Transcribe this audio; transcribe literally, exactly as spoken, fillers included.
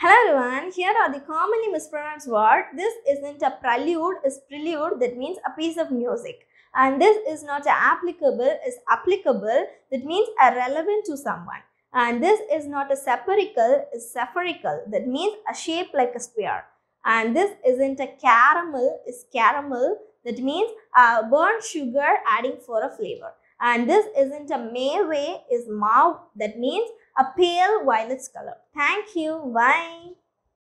Hello everyone, here are the commonly mispronounced words. This isn't a prelude, is prelude, that means a piece of music. And this is not a applicable, is applicable, that means a relevant to someone. And this is not a spherical, is spherical, that means a shape like a sphere. And this isn't a caramel, is caramel, that means a burnt sugar adding for a flavor. And this isn't a mauve, is mauve, that means a pale violet color. Thank you. Bye.